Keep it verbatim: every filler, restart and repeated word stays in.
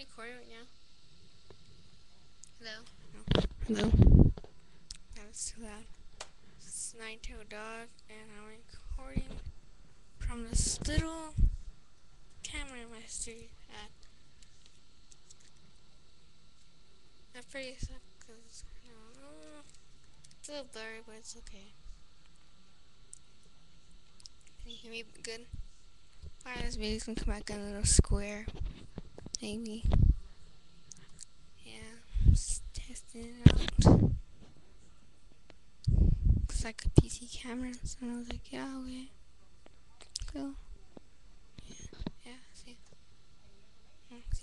recording right now? Hello? No. Hello? That's too loud. It's ninetaledog, and I'm recording from this little camera my street had. At first, because, I don't know, it's a little blurry, but it's okay. Can you hear me good? Alright, this video's gonna come back in a little square. Maybe. Yeah, I'm just testing it out. Looks like a P C camera, so I was like, yeah, okay. Cool. Yeah, yeah, see. Mm, see.